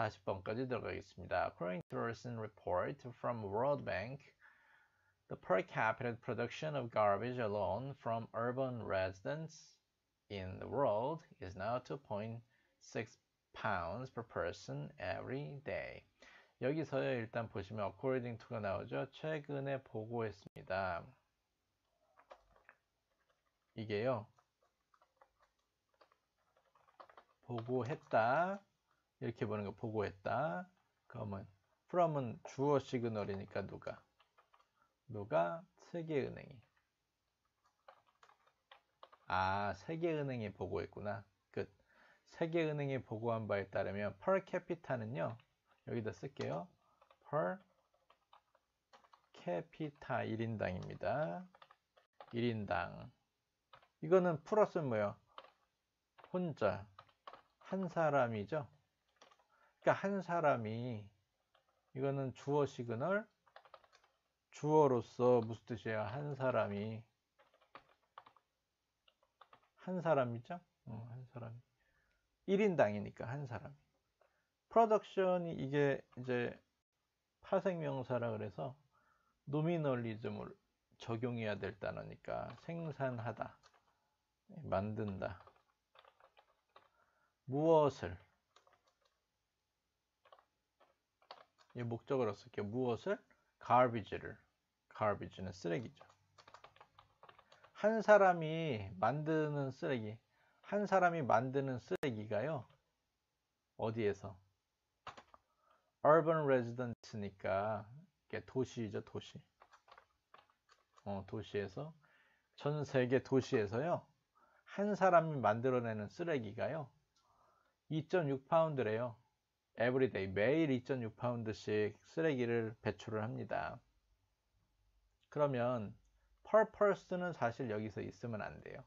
40번까지 들어가겠습니다. According to a recent report from World Bank, the per capita production of garbage alone from urban residents in the world is now 2.6 pounds per person every day. 여기서요, 일단 보시면 according to가 나오죠. 최근에 보고했습니다. 이게요, 보고했다. 이렇게 보는 거 보고했다. 그러면 from은 주어 시그널이니까 누가 세계은행이. 아, 세계은행이 보고했구나. 끝. 세계은행이 보고한 바에 따르면 per capita는요. 여기다 쓸게요. per capita 1인당입니다. 1인당. 이거는 플러스는 뭐예요? 혼자. 한 사람이죠. 그러니까 한 사람이, 이거는 주어 시그널, 주어로서 무슨 뜻이에요? 한 사람이. 한 사람이죠? 한 사람이. 1인당이니까 한 사람이. 프로덕션이 이게 이제 파생명사라 그래서 노미널리즘을 적용해야 될 단어니까 생산하다, 만든다. 무엇을, 이 목적어로 쓸게요. 무엇을? garbage는 쓰레기죠. 한 사람이 만드는 쓰레기, 한 사람이 만드는 쓰레기가요, 어디에서? urban residence니까 도시죠, 도시. 도시에서, 전 세계 도시에서요, 한 사람이 만들어내는 쓰레기가요, 2.6파운드래요. everyday, 매일 2.6파운드씩 쓰레기를 배출을 합니다. 그러면 per person은 사실 여기서 있으면 안 돼요.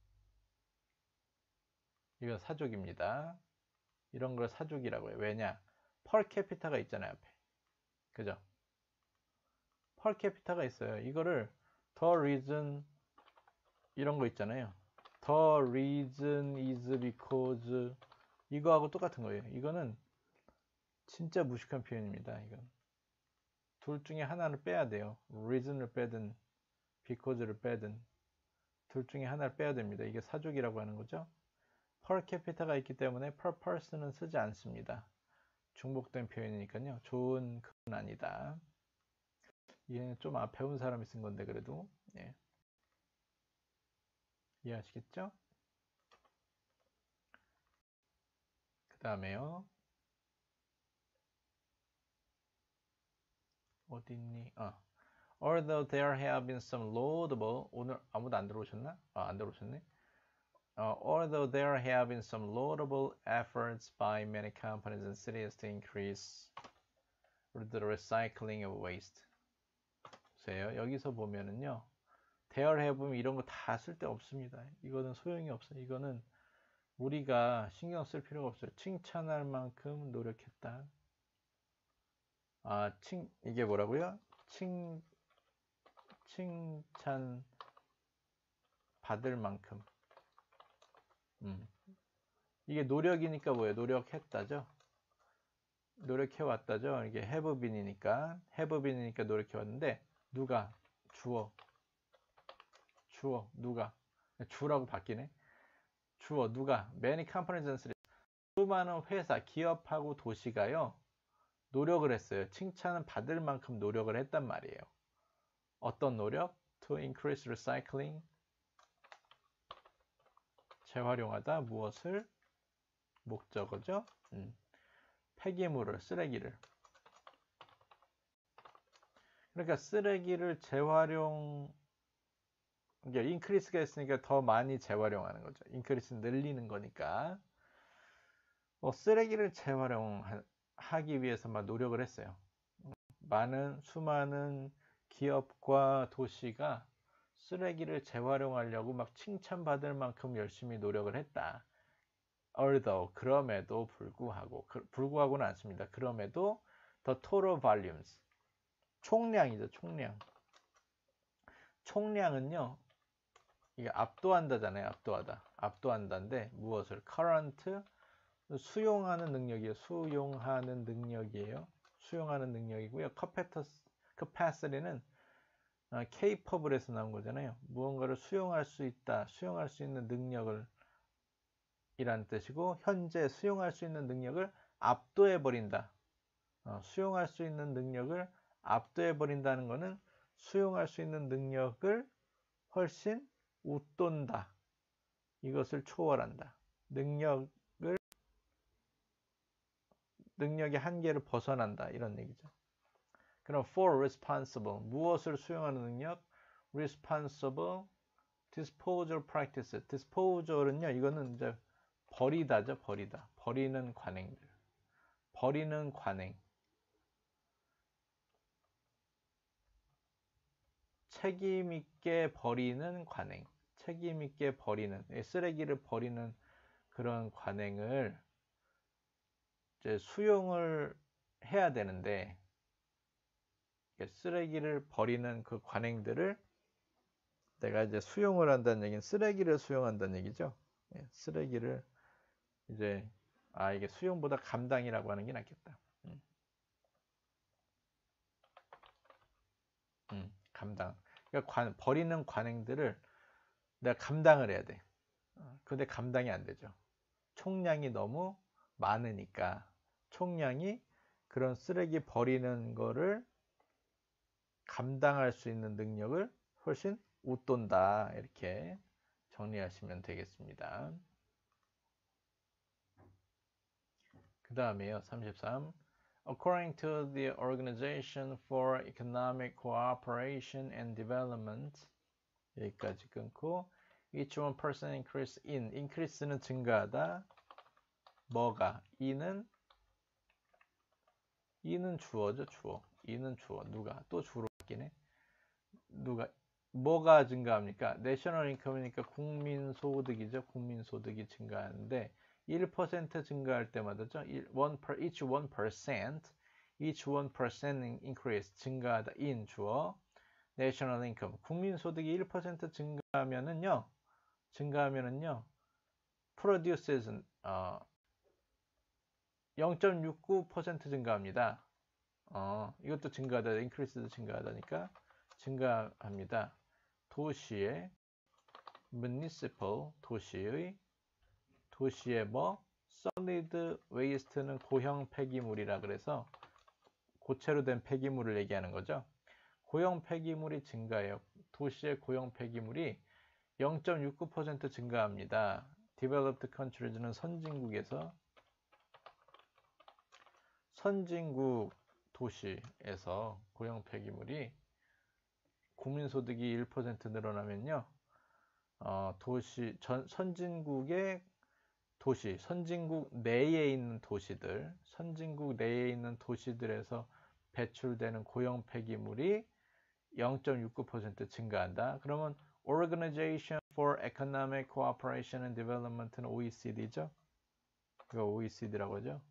이건 사족입니다. 이런 걸 사족이라고 해요. 왜냐? per capita가 있잖아요, 앞에. 그죠? per capita가 있어요. 이거를 the reason, 이런 거 있잖아요. the reason is because, 이거하고 똑같은 거예요. 이거는 진짜 무식한 표현입니다. 이건 둘 중에 하나를 빼야 돼요. reason을 빼든 because를 빼든 둘 중에 하나를 빼야 됩니다. 이게 사족이라고 하는 거죠. per capita가 있기 때문에 per person은 쓰지 않습니다. 중복된 표현이니까요. 좋은 그건 아니다. 이게 좀 배운 사람이 쓴 건데 그래도 예. 이해하시겠죠? 그 다음에요. 어딨니? Although there have been some laudable, 오늘 아무도 안 들어오셨나? 안 들어오셨네. Although there have been some laudable efforts by many companies and cities to increase the recycling of waste. 보세요. 여기서 보면은요. there have 이런 거 다 쓸데 없습니다. 이거는 소용이 없어요. 이거는 우리가 신경 쓸 필요가 없어요. 칭찬할 만큼 노력했다. 이게 뭐라고요? 칭찬 받을 만큼. 이게 노력이니까 뭐예요? 노력했다죠? 노력해왔다죠? 이게 have been이니까 노력해왔는데, 누가? 주어, 누가? 주라고 바뀌네? 주어, 누가? Many companies and cities. 수많은 회사, 기업하고 도시가요, 노력을 했어요. 칭찬은 받을 만큼 노력을 했단 말이에요. 어떤 노력? To increase recycling. 재활용하다. 무엇을? 목적어죠. 폐기물을, 쓰레기를. 그러니까 쓰레기를 재활용, 이게 increase가 있으니까 더 많이 재활용하는 거죠. increase 늘리는 거니까. 쓰레기를 재활용하기 위해서 막 노력을 했어요. 수많은 기업과 도시가 쓰레기를 재활용하려고 막 칭찬받을 만큼 열심히 노력을 했다. Although, 그럼에도 불구하고, 불구하고는 않습니다. 그럼에도 the total volumes, 총량이죠, 총량. 총량은요, 이게 압도한다잖아요, 압도한다인데 무엇을? current 수용하는 능력이에요. 수용하는 능력이에요. 수용하는 능력이고요. capacity는 capable에서 나온 거잖아요. 무언가를 수용할 수 있다, 수용할 수 있는 능력을 이라는 뜻이고, 현재 수용할 수 있는 능력을 압도해 버린다. 수용할 수 있는 능력을 압도해 버린다는 것은 수용할 수 있는 능력을 훨씬 웃돈다. 이것을 초월한다. 능력의 한계를 벗어난다. 이런 얘기죠. 그럼 for responsible, 무엇을 수용하는 능력? responsible disposal practice. disposal은요, 이거는 이제 버리다죠. 버리는 관행들. 버리는 관행. 책임 있게 버리는 관행. 책임 있게 버리는, 쓰레기를 버리는 그런 관행을 이제 수용을 해야 되는데, 쓰레기를 버리는 그 관행들을 내가 이제 수용을 한다는 얘기는 쓰레기를 수용한다는 얘기죠. 쓰레기를 이제 이게 수용보다 감당이라고 하는 게 낫겠다. 감당. 그러니까 버리는 관행들을 내가 감당을 해야 돼. 근데 감당이 안 되죠. 총량이 너무 많으니까 총량이 그런 쓰레기 버리는 거를 감당할 수 있는 능력을 훨씬 웃돈다. 이렇게 정리하시면 되겠습니다. 그 다음에요. 33. According to the Organization for Economic Cooperation and Development, 여기까지 끊고, each 1% increase in, increase는 증가하다. 뭐가? e는 주어죠. 주어. e는 주어. 누가? 또 주로 바뀌네. 누가? 뭐가 증가합니까? national income이니까 국민소득이죠. 국민소득이 증가하는데 1% 증가할 때마다죠. each 1% increase 증가하다 in 주어 national income 국민소득이 1% 증가하면은요 produces 0.69% 증가합니다. 이것도 증가하다, increase도 증가하다니까 증가합니다. 도시의 municipal 도시의 뭐 solid waste는 고형 폐기물이라 그래서 고체로 된 폐기물을 얘기하는 거죠. 고형 폐기물이 증가해요. 도시의 고형 폐기물이 0.69% 증가합니다. developed countries는 선진국 도시에서 고형 폐기물이 국민소득이 1% 늘어나면요. 선진국의 도시, 선진국 내에 있는 도시들에서 배출되는 고형 폐기물이 0.69% 증가한다. 그러면 Organization for Economic Cooperation and Development는 OECD죠. 이거 OECD라고 하죠.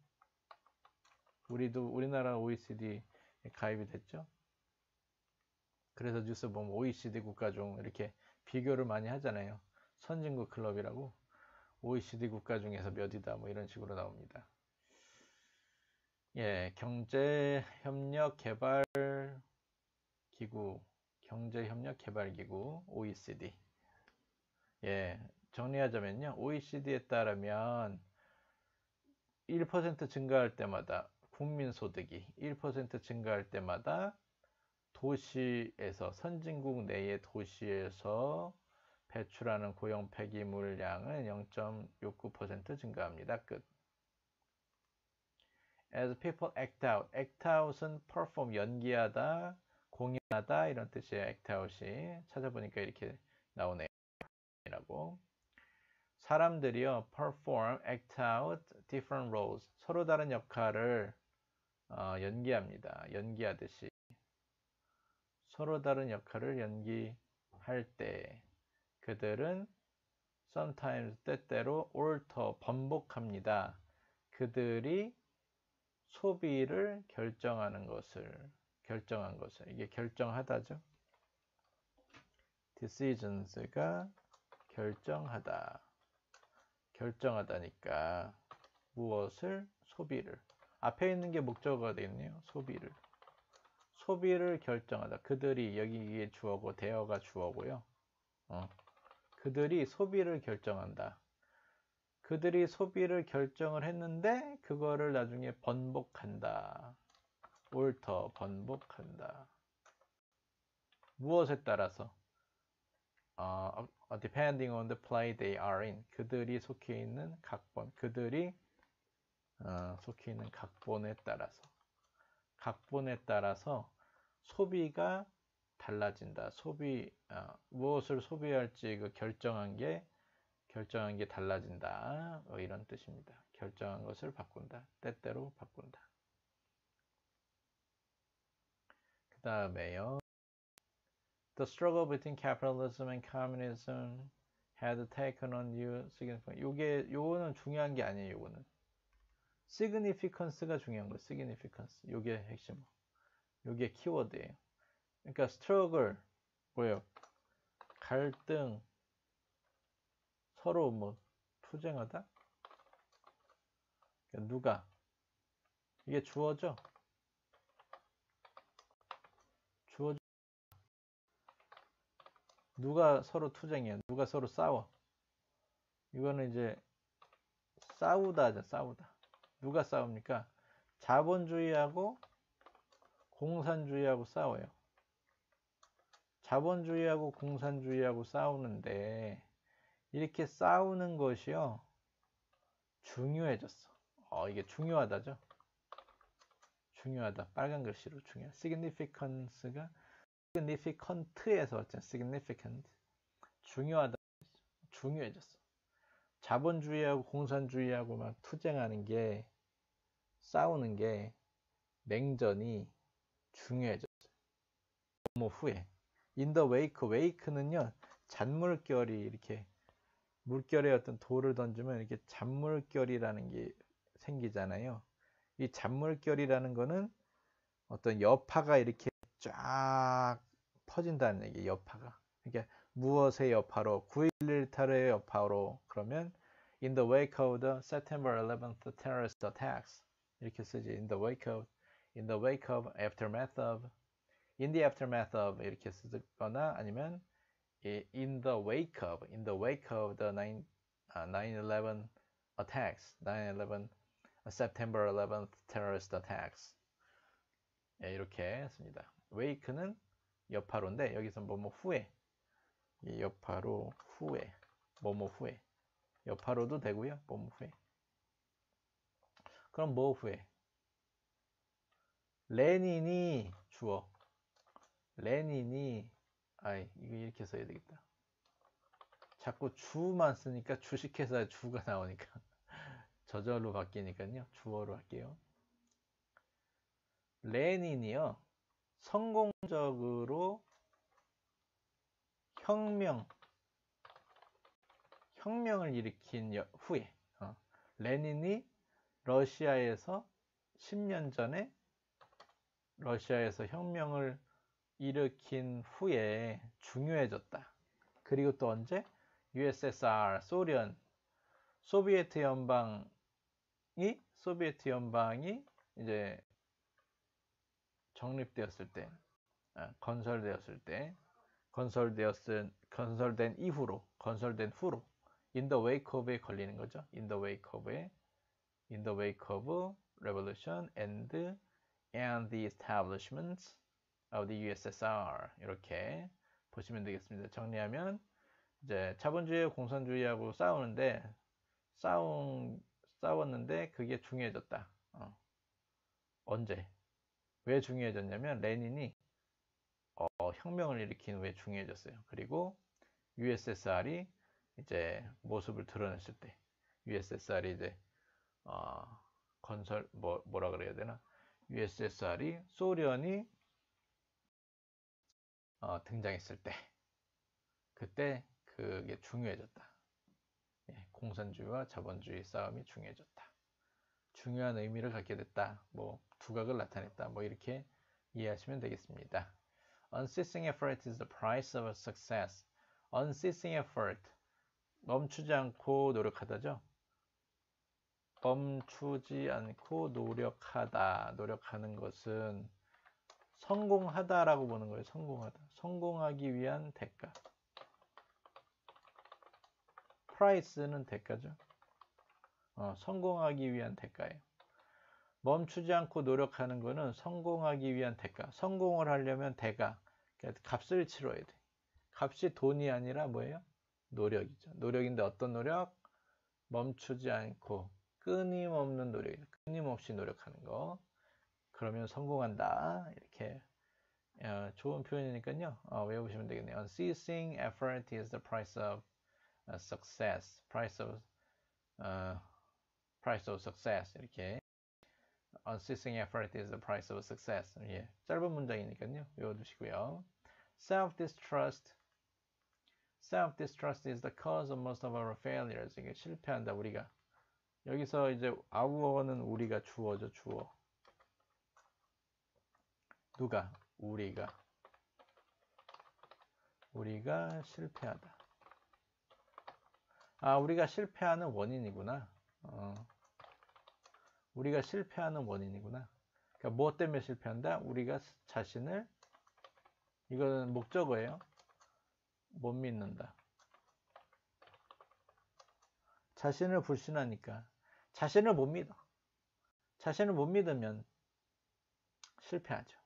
우리나라 OECD에 가입이 됐죠. 그래서 뉴스 보면 OECD 국가 중 이렇게 비교를 많이 하잖아요. 선진국 클럽이라고. OECD 국가 중에서 몇이다 뭐 이런 식으로 나옵니다. 예, 경제협력개발기구 OECD. 예, 정리하자면요. OECD에 따르면 1% 증가할 때마다 국민소득이 1% 증가할 때마다 선진국 내의 도시에서 배출하는 고형 폐기물 양은 0.69% 증가합니다. 끝. As people act out은 perform, 연기하다, 공연하다 이런 뜻이에요. act out이. 찾아보니까 이렇게 나오네요. 라고. 사람들이요, perform, act out different roles. 서로 다른 역할을 연기합니다. 연기하듯이. 서로 다른 역할을 연기할 때 그들은 sometimes 때때로 alter 번복합니다. 그들이 소비를 결정한 것을 이게 결정하다죠. decisions가 결정하다니까 무엇을? 소비를. 앞에 있는 게 목적어가 되겠네요. 소비를 결정하다. 그들이, 여기 이게 주어고 대어가 주어고요. 그들이 소비를 결정한다. 그들이 소비를 결정을 했는데 그거를 나중에 번복한다. alter, 번복한다. 무엇에 따라서? Depending on the play they are in. 그들이 속해 있는 각본. 그들이 속해 있는 각본에 따라서 소비가 달라진다. 무엇을 소비할지 그 결정한 게 달라진다. 이런 뜻입니다. 결정한 것을 바꾼다. 때때로 바꾼다. 그 다음에요. The struggle between capitalism and communism had taken on new significance. 요거는 중요한 게 아니에요. 요거는 significance가 중요한 거예요. significance. 요게 핵심. 요게 키워드예요. 그러니까 struggle 뭐예요? 갈등, 서로 뭐 투쟁하다? 그러니까 누가? 이게 주어죠? 누가 서로 투쟁해요? 누가 서로 싸워? 이거는 이제 싸우다. 누가 싸웁니까? 자본주의하고 공산주의하고 싸워요. 자본주의하고 공산주의하고 싸우는데 이렇게 싸우는 것이요 중요해졌어. 이게 중요하다죠. 중요하다. 빨간 글씨로 중요해. significance가 significant에서 왔잖아. significant. 중요하다. 중요해졌어. 자본주의하고 공산주의하고 막 투쟁하는 게 싸우는 게 냉전이 중요해졌어요. 뭐 후에 in the wake는요 잔물결이 이렇게 물결에 어떤 돌을 던지면 이렇게 잔물결이라는 게 생기잖아요. 이 잔물결이라는 거는 어떤 여파가 이렇게 쫙 퍼진다는 얘기예요. 여파가. 그러니까 무엇의 여파로? 9.11 테러의 여파로. 그러면 in the wake of the September 11th terrorist attacks 이렇게 쓰지. in the wake of, aftermath of, in the aftermath of 이렇게 쓰거나 아니면 in the wake of the 9/11 attacks, 9/11 September 11th terrorist attacks. 이렇게 씁니다. wake는 여파로인데 여기서 뭐뭐 후에, 여파로 후에, 뭐뭐 후에, 여파로도 되고요. 뭐뭐 후에. 그럼 뭐 후에? 레닌이 주어. 레닌이 이거 이렇게 써야 되겠다. 자꾸 주만 쓰니까 주식회사에 주가 나오니까 저절로 바뀌니까요. 주어로 할게요. 레닌이요. 성공적으로 혁명을 일으킨 후에 레닌이 러시아에서 10년 전에 러시아에서 혁명을 일으킨 후에 중요해졌다. 그리고 또 언제? USSR, 소비에트 연방이 이제 정립되었을 때, 건설된 후로 in the wake of에 걸리는 거죠. in the wake of revolution and the establishment of the USSR 이렇게 보시면 되겠습니다. 정리하면 이제 자본주의와 공산주의하고 싸웠는데 그게 중요해졌다. 언제? 왜 중요해졌냐면 레닌이 혁명을 일으킨 후에 중요해졌어요. 그리고 USSR이 이제 모습을 드러냈을 때, USSR이 이제 뭐라 그래야 되나? USSR이 소련이 등장했을 때, 그때 그게 중요해졌다. 공산주의와 자본주의 싸움이 중요해졌다. 중요한 의미를 갖게 됐다. 뭐 두각을 나타냈다. 뭐 이렇게 이해하시면 되겠습니다. Unceasing effort is the price of success. Unceasing effort. 멈추지 않고 노력하다죠. 멈추지 않고 노력하다. 노력하는 것은 성공하다라고 보는 거예요. 성공하다. 성공하기 위한 대가. price는 대가죠. 성공하기 위한 대가예요. 멈추지 않고 노력하는 거는 성공하기 위한 대가. 성공을 하려면 대가, 그러니까 값을 치러야 돼. 값이 돈이 아니라 뭐예요? 노력이죠. 노력인데 어떤 노력? 멈추지 않고 끊임없는 노력이죠. 끊임없이 노력하는 거. 그러면 성공한다. 이렇게 좋은 표현이니까요. 외우시면 되겠네요. Unceasing effort is the price of success. Price of success. 이렇게 Unceasing effort is the price of success. 예, 짧은 문장이니까요. 외워두시고요. Self-distrust. Self-distrust is the cause of most of our failures. 이게 실패한다, 우리가. 여기서 이제 our는 우리가 주어죠, 주어. 누가? 우리가. 우리가 실패하다. 우리가 실패하는 원인이구나. 우리가 실패하는 원인이구나. 그러니까 무엇 때문에 실패한다? 우리가 자신을, 이거는 목적어예요. 못 믿는다. 자신을 불신하니까. 자신을 못 믿어. 자신을 못 믿으면 실패하죠.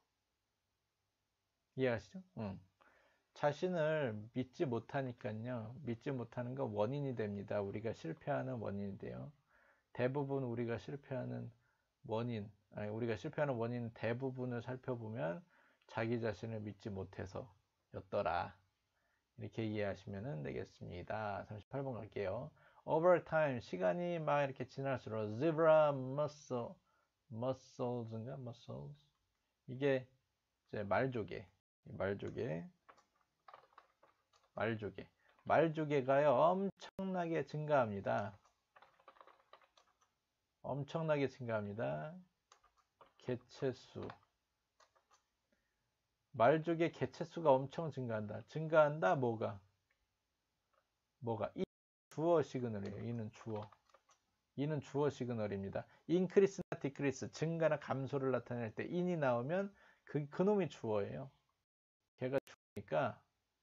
이해하시죠? 자신을 믿지 못하니까요. 믿지 못하는 건 원인이 됩니다. 우리가 실패하는 원인이 돼요. 대부분 우리가 실패하는 원인, 우리가 실패하는 원인 대부분을 살펴보면 자기 자신을 믿지 못해서 였더라. 이렇게 이해하시면 되겠습니다. 38번 갈게요. Over time, 시간이 막 이렇게 지날수록 zebra muscles인가? muscles. 이게 이제 말조개가요 엄청나게 증가합니다. 엄청나게 증가합니다. 개체수. 말조개 개체수가 엄청 증가한다. 증가한다, 뭐가? 이 주어 시그널이에요. 이는 주어 시그널입니다. increase나 decrease, 증가나 감소를 나타낼 때 in이 나오면 그놈이 주어예요. 걔가 주니까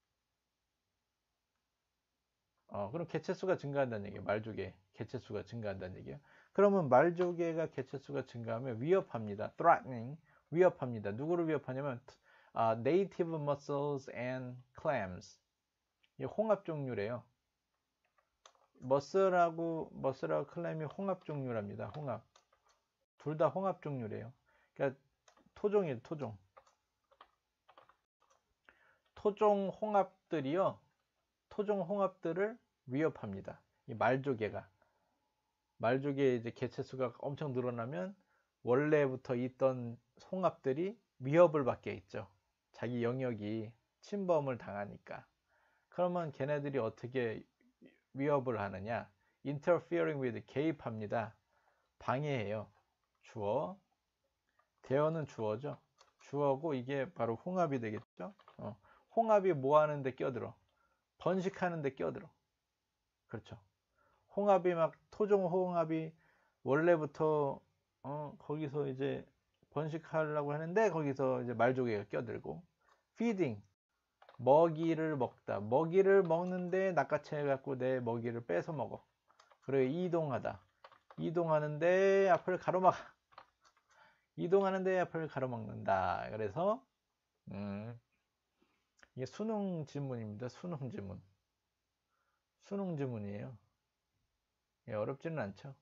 그럼 개체수가 증가한다는 얘기예요. 말조개 개체수가 증가한다는 얘기예요. 그러면 말조개가 개체수가 증가하면 위협합니다. threatening, 위협합니다. 누구를 위협하냐면 native mussels and clams. 이 홍합 종류래요. 머슬하고 클램이 홍합 종류랍니다. 홍합. 둘 다 홍합 종류래요. 그러니까 토종이에요, 토종. 토종 홍합들을 위협합니다. 이 말조개 이제 개체수가 엄청 늘어나면 원래부터 있던 홍합들이 위협을 받게 있죠. 자기 영역이 침범을 당하니까. 그러면 걔네들이 어떻게 위협을 하느냐? interfering with, 개입합니다. 방해해요. 주어. 대어는 주어죠. 주어고 이게 바로 홍합이 되겠죠. 홍합이 뭐 하는데 끼어들어? 번식하는데 끼어들어. 그렇죠. 홍합이 막 토종 홍합이 원래부터 거기서 이제 번식하려고 하는데 거기서 이제 말조개가 끼어들고, feeding, 먹이를 먹다. 먹이를 먹는데 낚아채 갖고 내 먹이를 뺏어 먹어. 그리고 이동하다. 이동하는데 앞을 가로막아. 이동하는데 앞을 가로막는다. 그래서 이게 수능 지문입니다. 수능 지문이에요. 예, 어렵지는 않죠.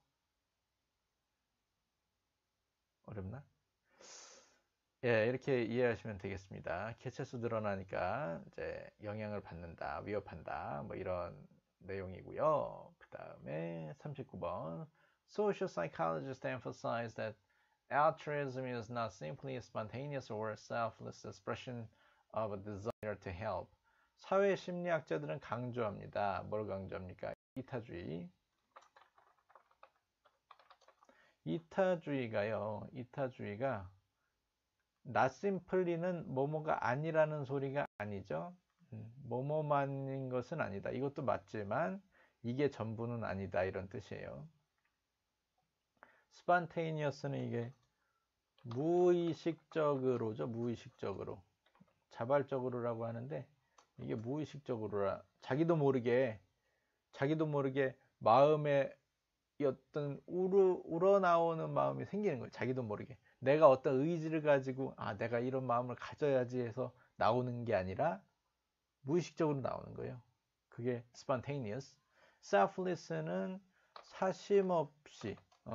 어렵나? 예, 이렇게 이해하시면 되겠습니다. 개체수 늘어나니까 이제 영향을 받는다, 위협한다, 뭐 이런 내용이고요. 그 다음에 39번. Social psychologists emphasize that altruism is not simply a spontaneous or selfless expression of a desire to help. 사회 심리학자들은 강조합니다. 뭘 강조합니까? 이타주의. 이타주의가 not simply는 뭐뭐가 아니라는 소리가 아니죠. 뭐뭐만인 것은 아니다. 이것도 맞지만 이게 전부는 아니다. 이런 뜻이에요. spontaneous는 이게 무의식적으로죠. 무의식적으로. 자발적으로라고 하는데 이게 무의식적으로라. 자기도 모르게 마음에 어떤 우러나오는 마음이 생기는 거예요. 자기도 모르게. 내가 어떤 의지를 가지고 내가 이런 마음을 가져야지 해서 나오는 게 아니라 무의식적으로 나오는 거예요. 그게 spontaneous. selfless는 사심없이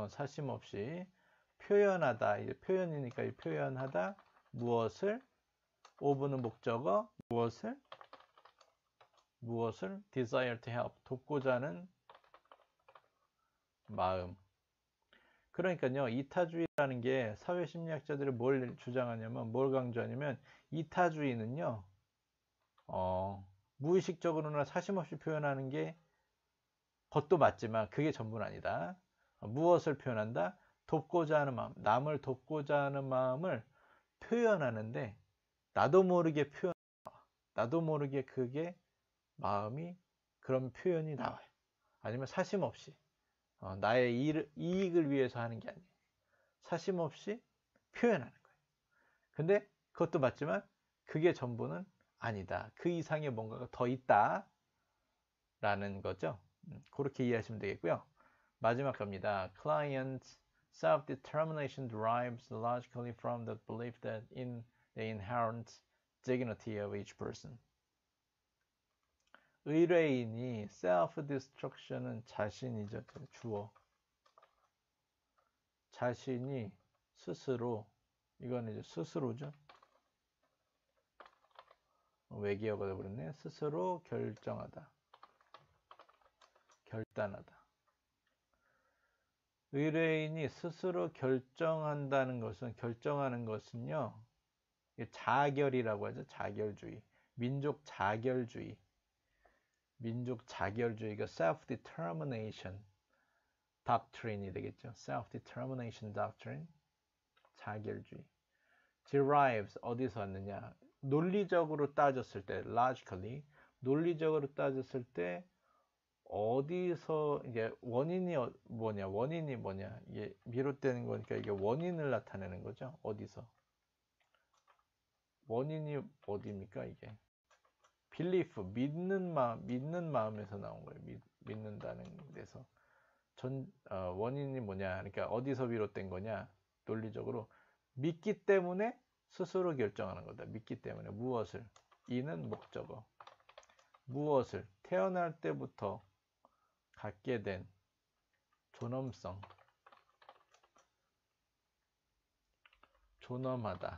표현하다. 이제 표현이니까 표현하다. 무엇을? of는 목적어. 무엇을? desire to help. 돕고자 하는 마음. 그러니까요, 이타주의라는 게 사회심리학자들이 뭘 주장하냐면, 뭘 강조하냐면, 이타주의는요, 무의식적으로나 사심없이 표현하는 게 것도 맞지만 그게 전부는 아니다. 무엇을 표현한다? 돕고자 하는 마음, 남을 돕고자 하는 마음을 표현하는데 나도 모르게 그게 마음이 그런 표현이 나와요. 아니면 사심없이 나의 이익을 위해서 하는 게 아니에요. 사심없이 표현하는 거예요. 근데 그것도 맞지만 그게 전부는 아니다. 그 이상의 뭔가가 더 있다 라는 거죠. 그렇게 이해하시면 되겠고요. 마지막 겁니다. Client's self-determination derives logically from the belief that in the inherent dignity of each person. 의뢰인이 self-destruction은 자신이죠. 주어. 자신이 스스로, 이건 이제 스스로죠. 외계어가 되어버렸네. 스스로 결정하다. 결단하다. 의뢰인이 스스로 결정하는 것은요. 자결이라고 하죠. 자결주의. 민족 자결주의가 self-determination doctrine이 되겠죠. self-determination doctrine. 자결주의. derives 어디서 왔느냐? 논리적으로 따졌을 때, logically, 논리적으로 따졌을 때 어디서 이게 원인이 뭐냐? 이게 비롯되는 거니까 이게 원인을 나타내는 거죠. 어디서? 원인이 어디입니까? 이게 belief, 믿는 마음에서 나온 거예요. 믿는다는 데서. 원인이 뭐냐? 그러니까 어디서 비롯된 거냐? 논리적으로 믿기 때문에 스스로 결정하는 거다. 믿기 때문에 무엇을? 이는 목적어. 무엇을? 태어날 때부터 갖게 된 존엄성. 존엄하다.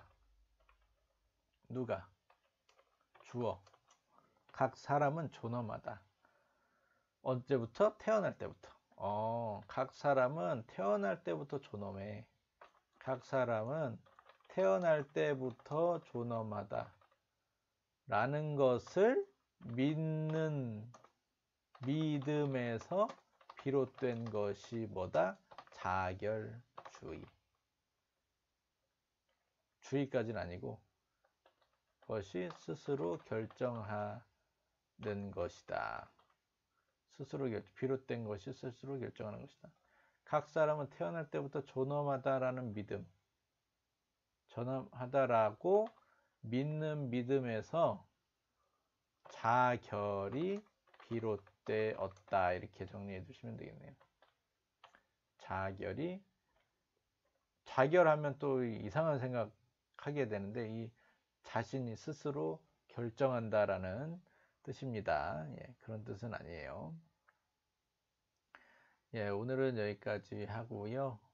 누가? 주어. 각 사람은 존엄하다. 언제부터? 태어날 때부터. 각 사람은 태어날 때부터 존엄해. 각 사람은 태어날 때부터 존엄하다. 라는 것을 믿음에서 비롯된 것이 뭐다? 자결주의. 주의까지는 아니고 그것이 스스로 결정하는 것이다. 비롯된 것이 스스로 결정하는 것이다. 각 사람은 태어날 때부터 존엄하다라는 믿음, 존엄하다라고 믿는 믿음에서 자결이 비롯되었다. 이렇게 정리해 두시면 되겠네요. 자결하면 또 이상한 생각하게 되는데 이 자신이 스스로 결정한다라는 뜻입니다. 그런 뜻은 아니에요. 오늘은 여기까지 하고요.